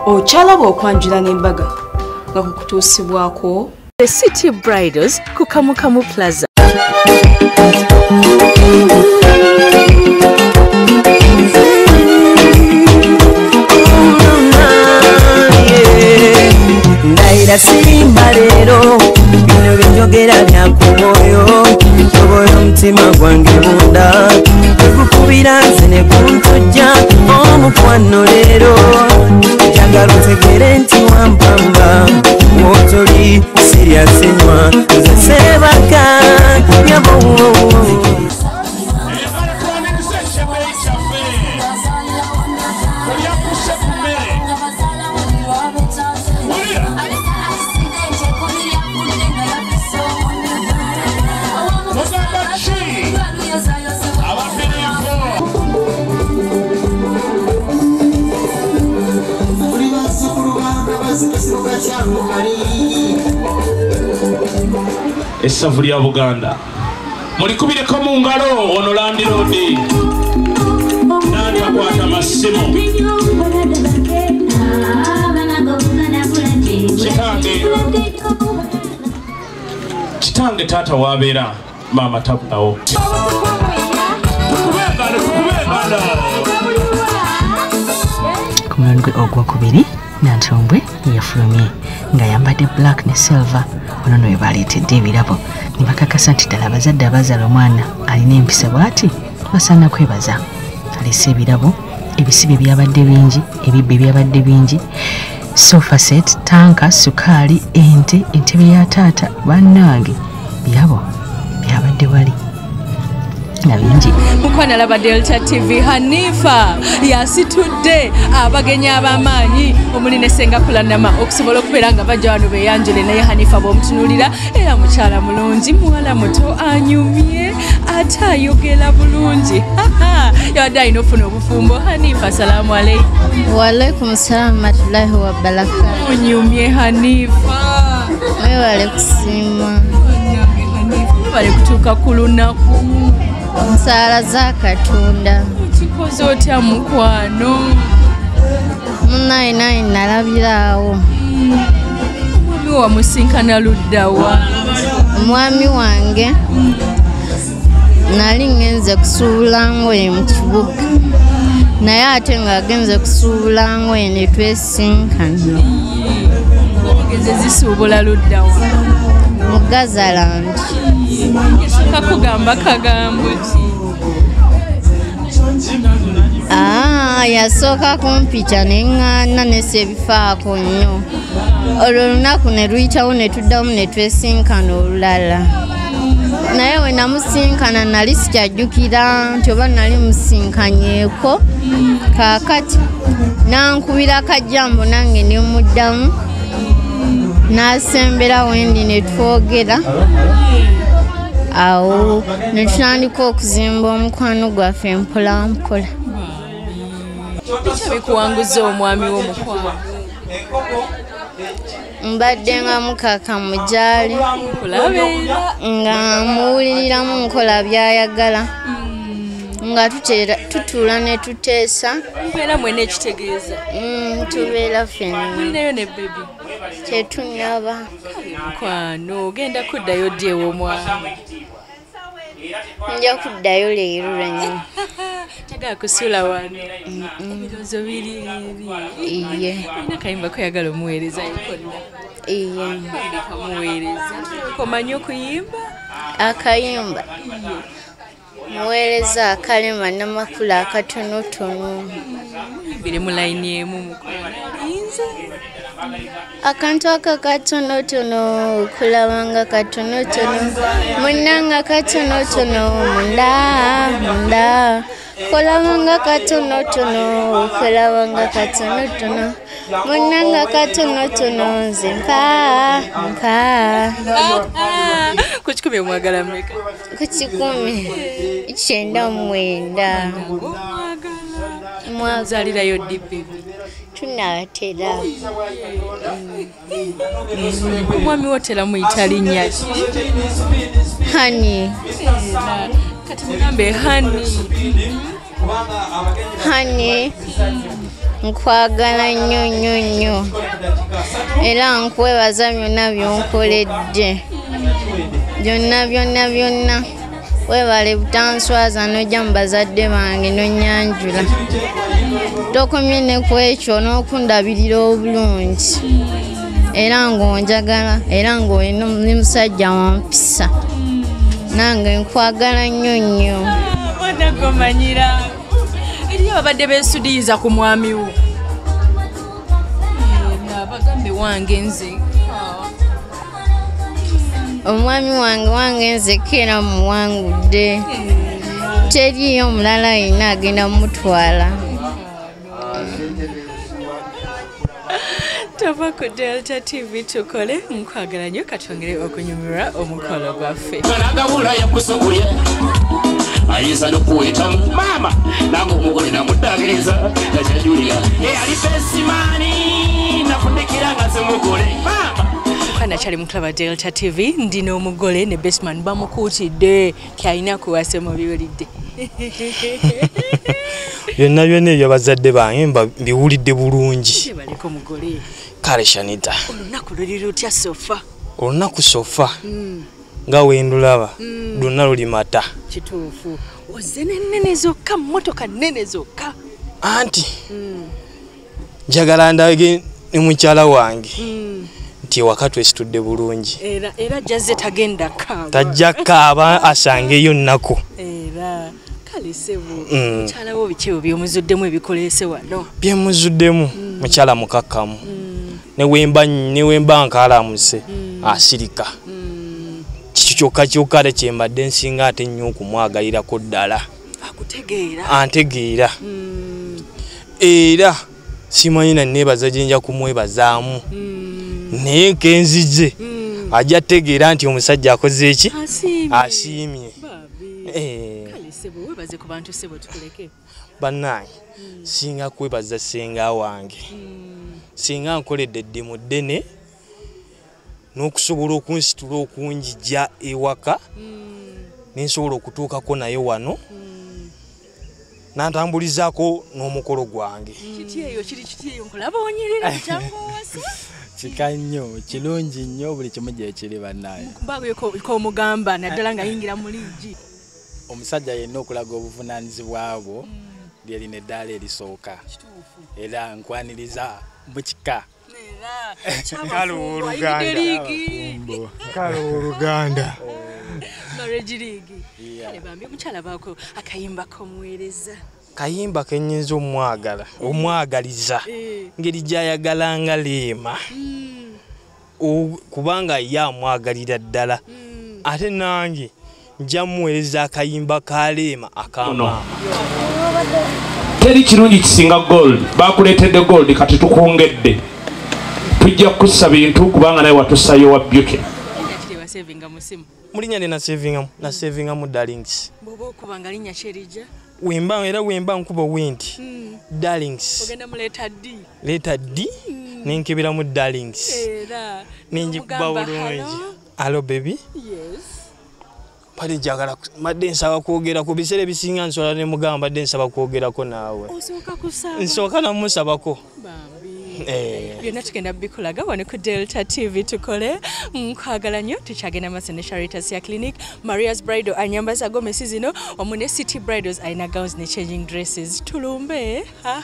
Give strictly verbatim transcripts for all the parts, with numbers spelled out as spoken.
Ochalaba okwanjula n'embaga nga kukutuusibwako The City Bridals ku Kamukamu Plaza. Ndaira simba lero bino binjogera byakumoyo toboyo omutima gwange munda ekukubira nze ne kuntujja omukwano lero njagala otegere nti wampamba wotoli serious nywa nze sebaka yabo Essavu lya Buganda mulikubireko mu ngalo ono Land Road nani akwata masimu kitange kitange tata wabeera mama tabunawo ku mulongo ogwokubiri Nantombwe yafulumye nga yambadde black ne silver ono no yebaleetedde ebirabo ne bakakasa nti ddala abazadde abazaala omwana alina empisa bw'ati basaana kwebaza alese ebirabo ebisibe byabadde bingi ebibbe byabadde bingi sofa set tanka sukaali ente entebe ya taata bannange byabo byabadde wali nabingi mukwana laba Delta T V Hanifa yasitudde abagenyi abamaanyi omuli ne Senga Kulanama okusobola okubeera nga bajja wano beyanjule naye Hanifa bw'omutunulira era mukyala mulungi muwala muto anyumye ate ayogera bulungi yabadde alina okufuna obufumbo. Hanifa salaamu aleikum. Waalaikum salaam warahmatullahi wabarakatuh. Onyumye Hanifa. Wewale kusiima. Wewale kutuuka ku lunaku. Nsaala za Katonda. Kikoze otya mukwano? Munnaye naye nalabiraawo. Omwami wamusinkana luddawa? Omwami wange nali ngenze kusuubula ngoye mu kibuga naye ate ng'agenze kusuubula ngoye ne twesinkana. Ogenze zisuubula luddawa? Mu Gazalandi. Kakugamba kagambo ki? Ah, yasooka kumpita ne ŋŋaana ne sebifaako nnyo. Olwo olunaku ne luyitawo ne tuddamu ne twesinkana olulala. Naye we namusinkana nali sikyajjukira nti oba nali musinkanyeeko. Kaakati nankubira kajjambo nange ne muddamu. Nasembera wendi ne twogera. Awo ne tutandika okuzimba omukwano gwaffe mpola mpola. Kiki bikuwanguza omwami w'omukwano? Mbadde nga mukaka mujaali nga muwuliriramu nkola byayagala nga tutuula ne tuteesa. Mbeera mwena ekitegeeza? Tubeera ffenna. Mulinayo ne bebi? Tetunyaba. Mukwano ogenda kuddayo ddi ew'omwami? Nja kuddayo leero lwennyini. Njagala kusuula wano. Ebirowoozo biri eri. Iye. Olina akayimba koyagala omuweerezayo konna? Iye. Kamuweereza. Omanyi okuyimba? Akayimba. Muweereza akalema n'amakulu akatonotono. Biri mu layini emu mukwano. Yinza? Akantu aka katonotono kulabanga katonotono munanga katonotono munda munda kulabanga katonotono kulabanga katonotono munanga katonotono nze mpa mpa. Ku kikumi omwagala mmeka? Ku kikumi kyenda mwenda. Mwazaalirayo ddi bebi? Tunatera. Omwami wotera muyita linnya ki? Hani. Kati mugambe Hani. Hani nkwagala nnyo nnyo nnyo era nkwebaza byonna byonkoledde byonna byonna byonna webale butanswaza nojja mu bazadde bange nonyanjula tokomye ne ku ekyo n'okundabirira obulungi era ng'onjagala era ng'olina ne musajja wampisa nange nkwagala nnyo nnyo wanagomanyira eriyo abadde beesudiyiza ku mwami wo abagambe wange nze omwami wange wange nze keera muwangudde teriyo omulala yenna agenda mumutwala tova ku Delta T V tukole nkwagala nnyo katwongere okunyumirwa omukolo gwaffe Kanagabula yakusuguye ayinza n'okuweta maama nange omugole namuddaagiriza gajajulia eyali fesimaani nafundikira nga semugole maama nakyali mukulaba Delta T V ndina omugole ne Bestman bamukuutidde kyalina kuwase mu biwulidde byonna byonna ebyo bazadde bange mbiwulidde bulungi baliko mugole kale Shanita olunaku luli lutya sofa olunaku sofa nga wendulaba lwonna luli mata kituufu oze nennene zokka mmotoka nnene zokka anti njagala ndage ne mukyala wange nti ewaka twesitudde bulungi era era jazze tagenda kaaba tajja kaaba asangeyo nnako era kale sebo mukyala wo biki byomuzuddemu ebikolese wano byemuzuddemu mukyala mukakkamu ne wemba ne wemba nkalamuse asirika kiki kyokka kyokka le kyembadde nsinga ate nnyo okumwagalirako ddala akutegeera antegeera era simanyi na neebaza gye nja kumwebazaamu naye nkenzije ajja tegeera nti omusajja akoze eki asiimye bannange singa kwebaza ssenga wange singa nkoledde eddimu ddene n'okusobola okunsitula okunjijja ewaka nensobola okutuukako naye wano nantambulizaako n'omukolo gwange kika nnyo kirungi nnyo buli kimu gye kiri bannaye komugamba naddala nga yingira mu liigi omusajja yenna okulaga obuvunaanyizibwa bwo lyerina eddaala erisooka era nkwaniriza bukika kale oluganda marriage league kale bambi mukyala baako akayimba komuweereza kayimba kenyinza omwagala omwagaliza ngeri gyayagalanga leema kubanga ye amwagalira ddala ate nange nja muweereza akayimba ka leema akama teri kirungi kisinga gold bakuleetedde gold kati tukwongedde tujja kussa bintu kubanga naye watussayo wabyuke mulinya ne nasevingamu nasevingamu darlings bwoba okubanga linnya kyerija wemba era wemba nkuba wenti darlings ogenda muleeta ddi leeta ddi nenkeberamu darlings era nenjikuba bulungi allo baby yes pali njagala madde nsaba kwogerako biseera ebisinga nsobola ne mugamba badde nsaba kwogerako naawe osooka kusaba nsooka namusabako byonna tugenda bikulaga wano ku Delta T V tukole nkwagala nnyo tukyagenda maaso ne Charitas ya clinic Maria's Bridal anyambaza gomesi zino omune City Bridals ayina gowns ne changing dresses tulumbe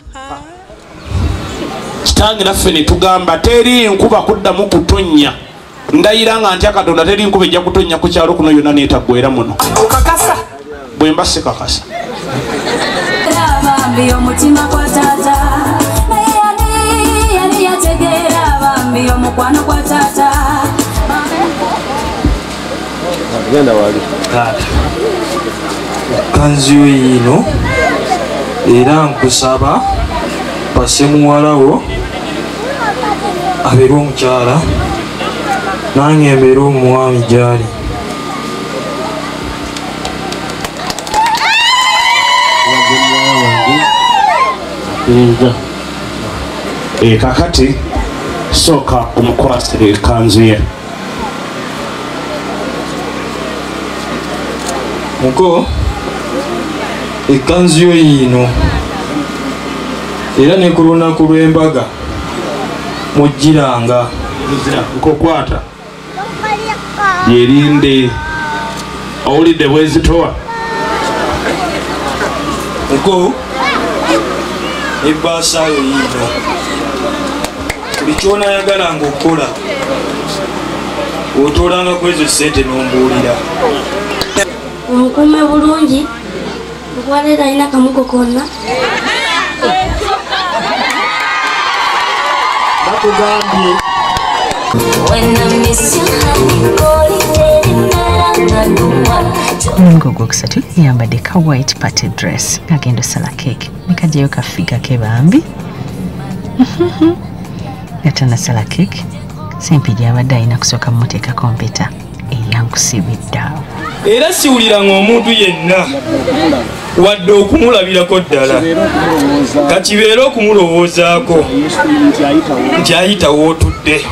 kitange naffe ne tugamba teri nkuba kuddamu kutonnya ndayira nga ntya Katonda teri nkuba ejja kutonnya ku kyalo kuno yonna neetaggwera muno okakasa bwe mba sikakasa bambi omutima kwa taata yategeera bambi omukwano kwa taata genda wali kanzu yino era nkusaba pase muwalawo abeere omukyala nange mbeere omwami gyali e kakati sooka omukwasire ekanzu ye muko ekkanzu yo yiino era ne ku lunaku lw'embaga mugiranga nkokwata yerinde owulidde bwezitowa nko ebbaasayo yiino buli kyonayagala ngaokola otolanga kwezo sente nombuulira onkuume bulungi okwaleeta alina kamugo konna bakugambye omulundi ogwokusatu yambadde ka white party dress ng'agenda osala keeki nekajjayo kafiga ke bambi gatanasala keeki sempi gyabadde alina kusooka mumuteeka kompeta eyankusibiddeawo era siwuliranga omuntu yenna wadde okumulabirako ddala kakibeere okumulowoozaako nti ayitawo otudde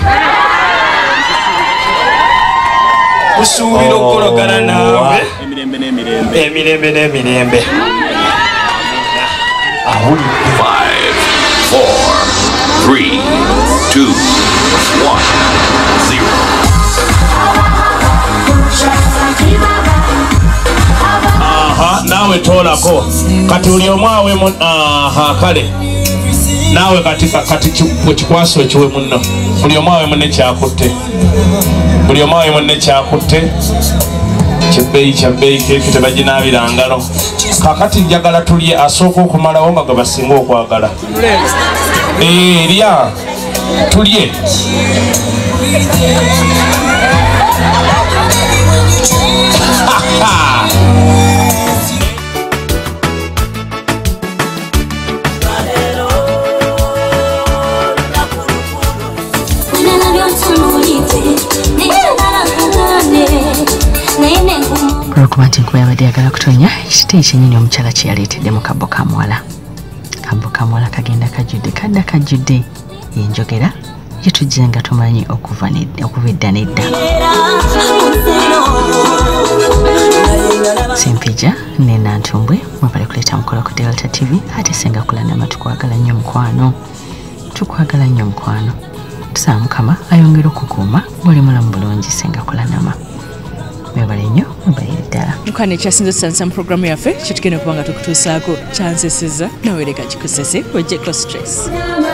kusuubira okukolagana naawe emirembe n'emirembe five, four, three, two, one, zero. aha naawe toolako kati oli omwawe aha kale naawe kati kati bwekikwasa ekiwe munno buli omwawe munne kyakutte buli omwawe munne kyakutte kyebbeeyi kyabbeeyi keeki tebaginaabira ngalo kakati njagala tulye asooka okumalawo nga gabasinga okwagala erya tulye olwokuba nti enkuba yabadde yagala kutonya ekiteeyi kyennyini omukyala kye yaleetedde mu kabbo ka muwala kabbo ka muwala kagenda kajjudde kadda kajjudde yenjogera yetujje nga tumanyi okuva edda n'edda Sempija ne Nantumbwe mwebale kuleeta mukolo ku Delta T V ate senga kulanama tukwagala nnyo mukwano tukwagala nnyo mukwano tusaba Mukama ayongera okukuuma buli mulamu bulungi senga kulanama mwebale nnyo mwebale ddala mukwana ekyasinze otusanisa mu programu yaffe kyetugenda okuba nga tukutuusaako kyanseseza nawereka kikusese ojjeko stress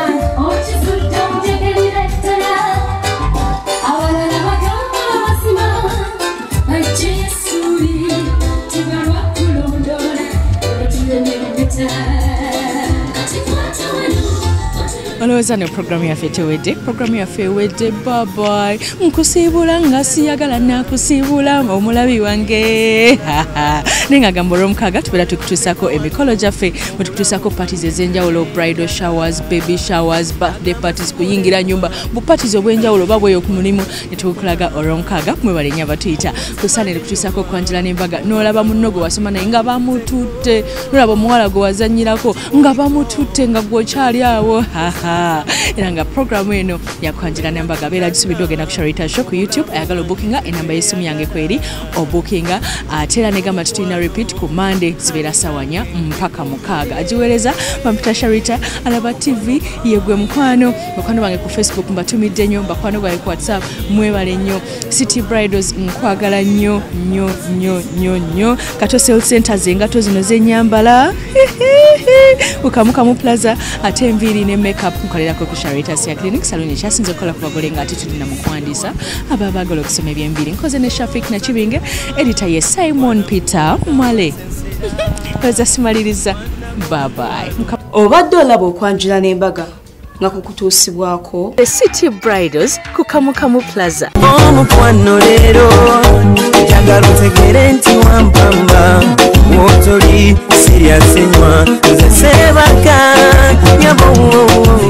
olowooza ne programu yaffe tewedde programu yaffe ewedde babai nkusiibula nga siyagala nakusiibula omulabi wange naye nga gamba olwomukaaga tubeera tukutuusako emikolo gyaffe bwe tukutuusako parties ez'enjawulo bridal showers baby showers birthday parties kuyingira nyumba bu parties obw'enjawulo oba bweyo ku mulimu ne tukulaga olwomukaaga mwebale nnyo abatuyita kusaanire kutuusako okwanjula n'embaga n'olaba munno gwe wasoma naye nga bamututte n'olaba omuwala gwe wazannyirako nga bamututte nga gwokyali awo era nga programu eno yakwanjira n'embaga beera gisubiddwa ogenda ku Sharita Show ku YouTube ayagala obukinga enamba y'essimu yange kweri obukinga ate era negamba tutulina repeat ku Monday zibeera sawanya mpaka mukaaga agiweereza bampita Sharita alaba T V yegwe mukwano bakwano bange ku Facebook mbatumidde nnyo bakwano bange ku WhatsApp mwebale nnyo City Bridals nkwagala nnyo nnyo nnyo nnyo nnyo Kato Sale Centers engato zino z'ennyambala ukamukamu plaza ate enviiri ne makeup nkolerako ku Sharita Sia Clinic saluni ekyasinze okukola ku bagole nga ate tulina mu kuwandiisa aba baagala okusoma eby'enviiri nkoze ne Shafik Nakibinge edita ye Simon Peter Mwale oza simaliriza babai obadde olaba okwanjula n'embaga nga kukutuusibwako The City Bridals ku Kamukamu Plaza omukwano leero njagala otegere nti wampamba wotoli siryasenywa nze sebaka yabo